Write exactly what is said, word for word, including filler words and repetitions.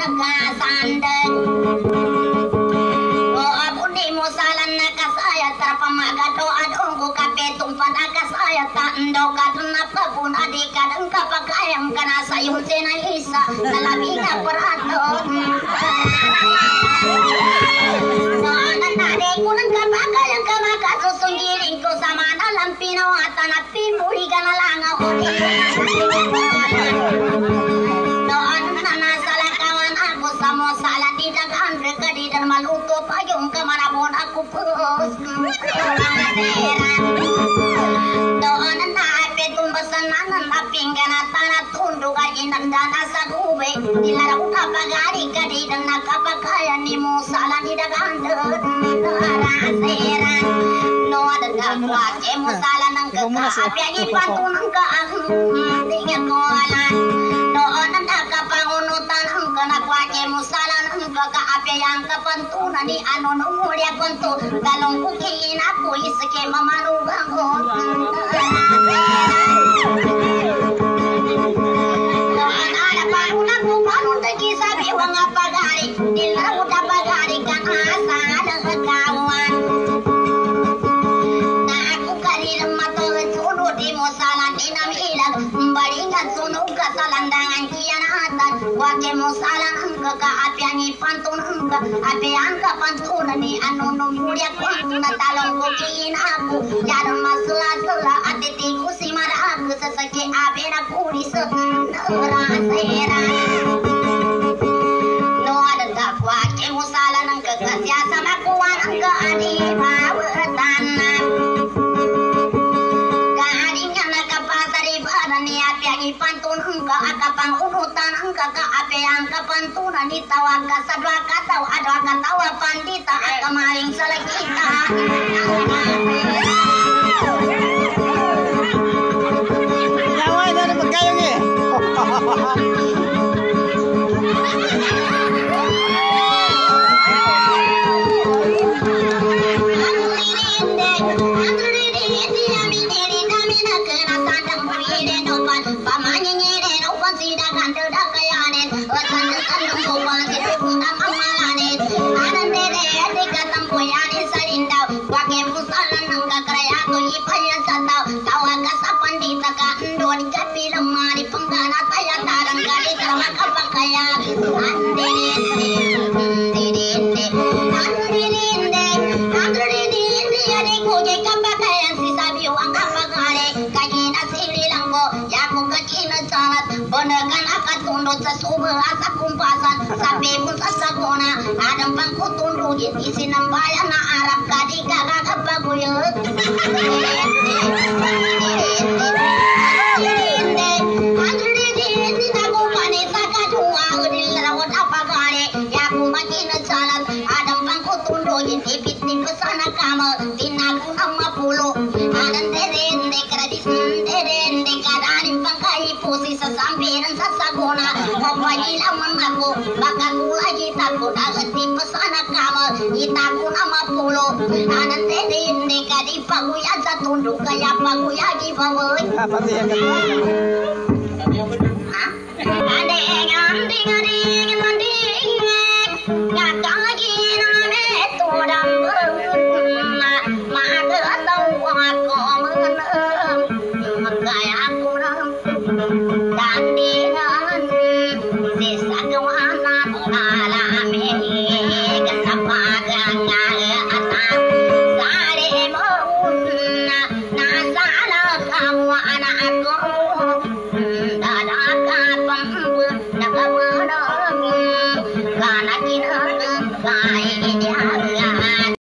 nagasandeg. O abuni mo salan nakasaya terpamaga doa dongku kapetong panakasaya tando kaduna pabun adik kadang kapakayang kana sayun sena isa nalabi nga perato. Soalan tadi kunang kapakayang kamakasusun giring ko sama dalam pinawatan at pimuli ka na lang ako. Maluto pa yung kamarabon ako pus. Doon ang naipit kung basanan ang napinggan at tanatundo ka inagdana sa gube. Nilaraw ka pagari ka di nang nakapagkaya ni mo sala ni dagandod. Naraseran. Noon ang nagwate mo sala ng kakapyang ipatunang ka ang tingin ko alam. Noon ang nakapangunutan ang kanagwate mo sala ng kakapyang kapantunan ni ano nung mulya konto dalong kukiin ako isake mamanugang ko. Ana panuna ko panun tagi sabi wang apagari dilaw da bagari kan asa ada kawan. Na aku kali mato suno di mosalan inam ilang baringan suno kasalandangan kian atan wake mosalan angka kaapian ipantun angka apian kapantunan ni anu numulya kwantu na talong kukiin aku jarang masela-sela atitiku si marah aku sesaki apian aku di senerasera no ada tak wake mosalan angka kasya sama kuan angka adibawatan pantun engka akapang unutan engka ka ape angka pantunan ditawa ka sadwa katau adwa katawa pandita akamaling salakita nyawai dari pagkayong eh asa kumpasan sabi pun sasagona adang pangkutundu isi nambayan na Arab kadi kakakapaguyot adang pangkutundu ipit ni pesana kama tinaku nama pulo adang derende kradis derende kadarin pangkai pusi sasambiran sasagona Pagilaman ako, baka kulay itako, dagat di pasana kama, itako na mapulo. Anan tede hindi ka di paguyad sa tundo, kaya paguyad ibawoy. Ah, pati yan ka. Ha? Ade, ang tingari.